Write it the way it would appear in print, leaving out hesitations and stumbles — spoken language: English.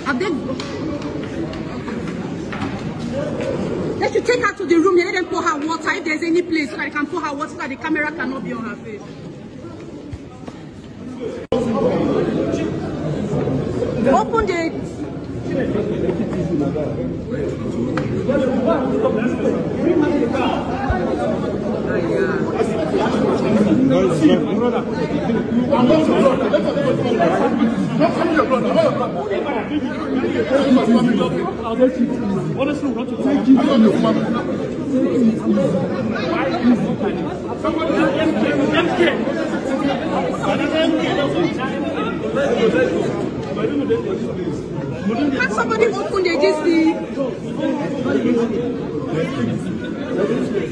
Have they? They should take her to the room and let them pour her water if there's any place so that they can pour her water so that the camera cannot be on her face. Open the... Honestly, not to take Can somebody open the GC?